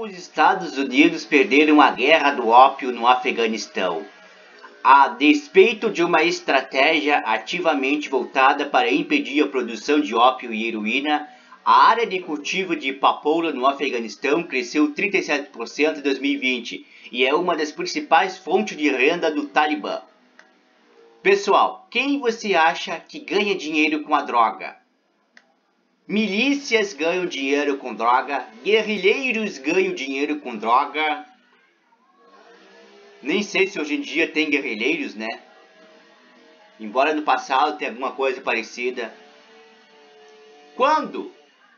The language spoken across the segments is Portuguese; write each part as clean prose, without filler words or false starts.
os Estados Unidos perderam a guerra do ópio no Afeganistão, a despeito de uma estratégia ativamente voltada para impedir a produção de ópio e heroína. A área de cultivo de papoula no Afeganistão cresceu 37% em 2020 e é uma das principais fontes de renda do Talibã. Pessoal, quem você acha que ganha dinheiro com a droga? Milícias ganham dinheiro com droga, guerrilheiros ganham dinheiro com droga. Nem sei se hoje em dia tem guerrilheiros, né? Embora no passado tenha alguma coisa parecida. Quando?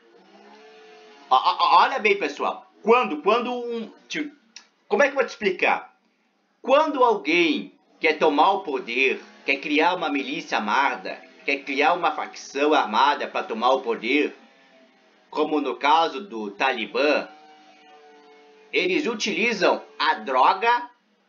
Olha bem, pessoal. Como é que eu vou te explicar? Quando alguém quer tomar o poder, quer criar uma milícia armada, quer criar uma facção armada para tomar o poder, como no caso do Talibã, eles utilizam a droga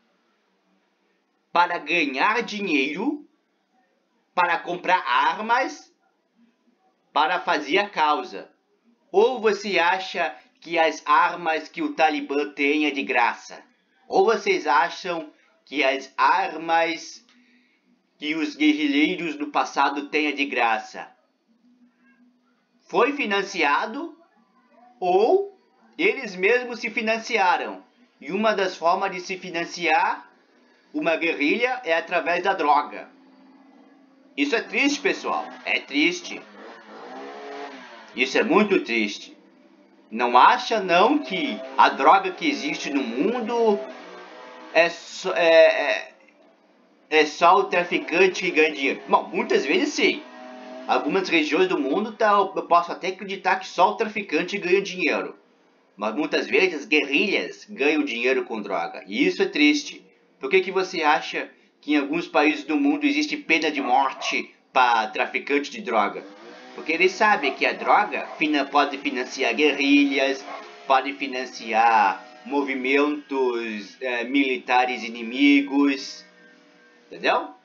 para ganhar dinheiro, para comprar armas, para fazer a causa. Ou você acha que as armas que o Talibã tem é de graça? Ou vocês acham que as armas que os guerrilheiros do passado têm é de graça? Foi financiado ou eles mesmos se financiaram? E uma das formas de se financiar uma guerrilha é através da droga. Isso é triste, pessoal. É triste. Isso é muito triste. Não acha não que a droga que existe no mundo é só o traficante que ganha dinheiro? Bom, muitas vezes sim. Algumas regiões do mundo eu posso até acreditar que só o traficante ganha dinheiro. Mas muitas vezes as guerrilhas ganham dinheiro com droga. E isso é triste. Por que você acha que em alguns países do mundo existe pena de morte para traficante de droga? Porque eles sabem que a droga pode financiar guerrilhas, pode financiar movimentos militares inimigos, entendeu?